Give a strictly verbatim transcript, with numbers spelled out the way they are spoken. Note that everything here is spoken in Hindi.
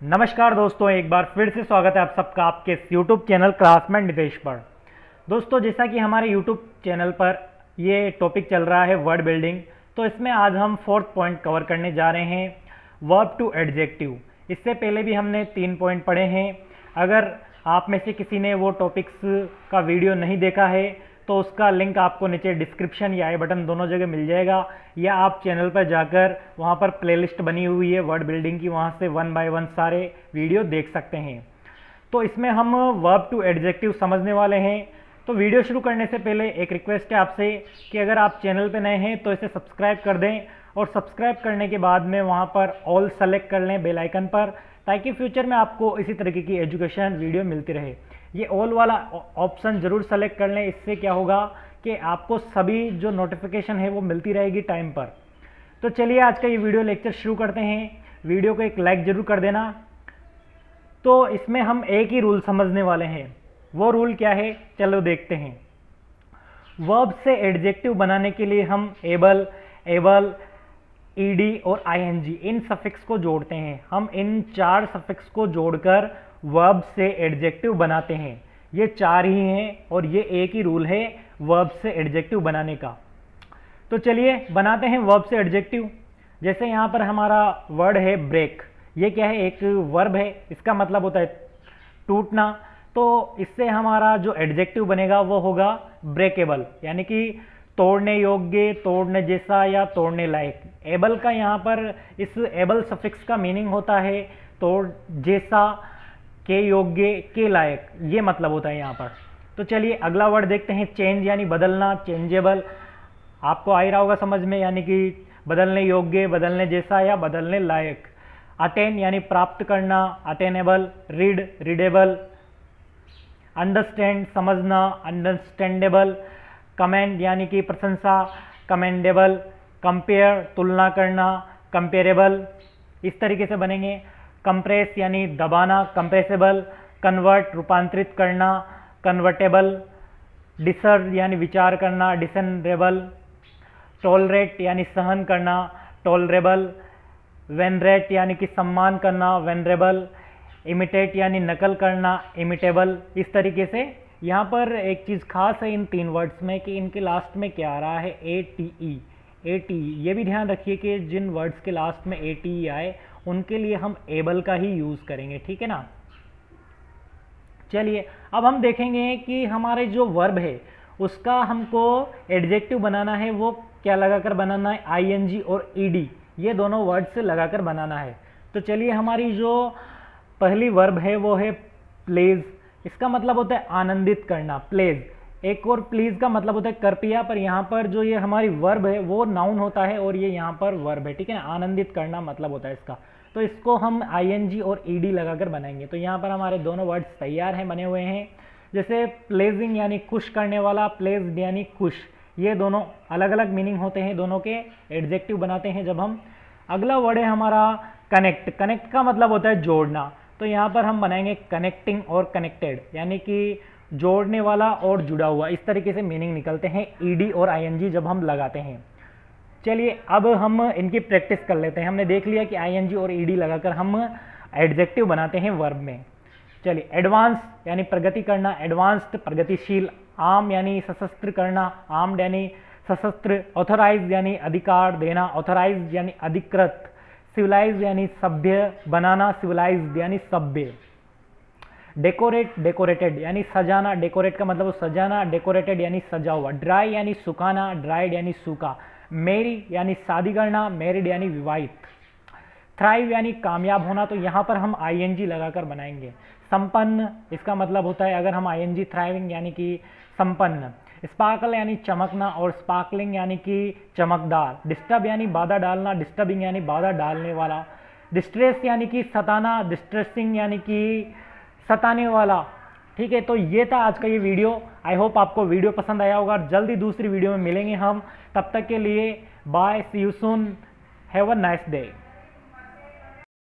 नमस्कार दोस्तों, एक बार फिर से स्वागत है आप सबका आपके यूट्यूब चैनल क्लासमेट नितेश पर। दोस्तों, जैसा कि हमारे यूट्यूब चैनल पर ये टॉपिक चल रहा है वर्ड बिल्डिंग, तो इसमें आज हम फोर्थ पॉइंट कवर करने जा रहे हैं, वर्ब टू एडजेक्टिव। इससे पहले भी हमने तीन पॉइंट पढ़े हैं। अगर आप में से किसी ने वो टॉपिक्स का वीडियो नहीं देखा है तो उसका लिंक आपको नीचे डिस्क्रिप्शन या आई बटन दोनों जगह मिल जाएगा, या आप चैनल पर जाकर वहाँ पर प्लेलिस्ट बनी हुई है वर्ड बिल्डिंग की, वहाँ से वन बाय वन सारे वीडियो देख सकते हैं। तो इसमें हम वर्ब टू एडजेक्टिव समझने वाले हैं। तो वीडियो शुरू करने से पहले एक रिक्वेस्ट है आपसे कि अगर आप चैनल पर नए हैं तो इसे सब्सक्राइब कर दें, और सब्सक्राइब करने के बाद में वहाँ पर ऑल सेलेक्ट कर लें बेल आइकन पर, ताकि फ्यूचर में आपको इसी तरीके की एजुकेशन वीडियो मिलती रहे। ये ऑल वाला ऑप्शन ज़रूर सेलेक्ट कर लें, इससे क्या होगा कि आपको सभी जो नोटिफिकेशन है वो मिलती रहेगी टाइम पर। तो चलिए आज का ये वीडियो लेक्चर शुरू करते हैं। वीडियो को एक लाइक ज़रूर कर देना। तो इसमें हम एक ही रूल समझने वाले हैं। वो रूल क्या है, चलो देखते हैं। वर्ब से एडजेक्टिव बनाने के लिए हम एबल, एबल, ईडी और आईएनजी इन सफिक्स को जोड़ते हैं। हम इन चार सफिक्स को जोड़कर वर्ब से एडजेक्टिव बनाते हैं। ये चार ही हैं और ये एक ही रूल है वर्ब से एडजेक्टिव बनाने का। तो चलिए बनाते हैं वर्ब से एडजेक्टिव। जैसे यहाँ पर हमारा वर्ड है ब्रेक। ये क्या है, एक वर्ब है, इसका मतलब होता है टूटना। तो इससे हमारा जो एडजेक्टिव बनेगा वो होगा ब्रेकेबल, यानी कि तोड़ने योग्य, तोड़ने जैसा या तोड़ने लायक। एबल का यहाँ पर इस एबल सफिक्स का मीनिंग होता है तोड़ जैसा, के योग्य, के लायक, ये मतलब होता है यहाँ पर। तो चलिए अगला वर्ड देखते हैं, चेंज यानी बदलना, चेंजेबल। आपको आ ही रहा होगा समझ में, यानी कि बदलने योग्य, बदलने जैसा या बदलने लायक। अटेन यानी प्राप्त करना, अटेनेबल। Read, readable. अंडरस्टैंड समझना, अंडरस्टैंडेबल। कमेंड यानी कि प्रशंसा, कमेंडेबल। कंपेयर तुलना करना, कंपेरेबल। इस तरीके से बनेंगे। कंप्रेस यानी दबाना, कंप्रेसेबल। कन्वर्ट रूपांतरित करना, कन्वर्टेबल। डिसर्व यानी विचार करना, डिसनरेबल। टॉलरेट यानी सहन करना, टॉलरेबल। वेनरेट यानी कि सम्मान करना, वेनरेबल। इमिटेट यानी नकल करना, इमिटेबल। इस तरीके से यहाँ पर एक चीज़ खास है इन तीन वर्ड्स में कि इनके लास्ट में क्या आ रहा है, A T E. A T E ये भी ध्यान रखिए कि जिन वर्ड्स के लास्ट में ए टी ई आए उनके लिए हम एबल का ही यूज़ करेंगे, ठीक है ना। चलिए अब हम देखेंगे कि हमारे जो वर्ब है उसका हमको एडजेक्टिव बनाना है, वो क्या लगाकर बनाना है, आईएनजी और ईडी, ये दोनों वर्ड से लगाकर बनाना है। तो चलिए हमारी जो पहली वर्ब है वो है प्लेज। इसका मतलब होता है आनंदित करना, प्लेज। एक और प्लीज का मतलब होता है कृपया, पर यहाँ पर जो ये हमारी वर्ब है वो नाउन होता है और ये यहाँ पर वर्ब है, ठीक है ना। आनंदित करना मतलब होता है इसका। तो इसको हम आईएनजी और ईडी लगाकर बनाएंगे। तो यहाँ पर हमारे दोनों वर्ड्स तैयार हैं, बने हुए हैं। जैसे प्लेजिंग यानी खुश करने वाला, प्लेज्ड यानी खुश, ये दोनों अलग अलग मीनिंग होते हैं, दोनों के एडजेक्टिव बनाते हैं जब हम। अगला वर्ड है हमारा कनेक्ट। कनेक्ट का मतलब होता है जोड़ना। तो यहाँ पर हम बनाएंगे कनेक्टिंग और कनेक्टेड, यानी कि जोड़ने वाला और जुड़ा हुआ। इस तरीके से मीनिंग निकलते हैं ईडी और आईएनजी जब हम लगाते हैं। चलिए अब हम इनकी प्रैक्टिस कर लेते हैं। हमने देख लिया कि आईएनजी और ईडी लगाकर हम एडजेक्टिव बनाते हैं वर्ब में। चलिए एडवांस यानी प्रगति करना, एडवांस्ड प्रगतिशील। आर्म यानी सशस्त्र करना, आर्म्ड यानी सशस्त्र। ऑथोराइज यानी अधिकार देना, ऑथोराइज यानी अधिकृत। सिविलाइज यानी सभ्य बनाना, सिविलाइज यानी सभ्य। डेकोरेट, डेकोरेटेड यानी सजाना, डेकोरेट का मतलब सजाना, डेकोरेटेड यानी सजा हुआ। ड्राई यानी सुखाना, ड्राइड यानी सूखा। मैरी यानी शादी करना, मैरिड यानी विवाहित। थ्राइव यानी कामयाब होना, तो यहाँ पर हम आईएनजी लगाकर बनाएंगे। संपन्न, इसका मतलब होता है अगर हम आईएनजी, थ्राइविंग यानी कि संपन्न। स्पार्कल यानी चमकना और स्पार्कलिंग यानी कि चमकदार। डिस्टर्ब यानी बाधा डालना, डिस्टर्बिंग यानी बाधा डालने वाला। डिस्ट्रेस यानी कि सताना, डिस्ट्रेसिंग यानी कि सताने वाला, ठीक है। तो ये था आज का ये वीडियो। आई होप आपको वीडियो पसंद आया होगा। जल्दी दूसरी वीडियो में मिलेंगे हम, तब तक के लिए bye, see you soon, have a nice day.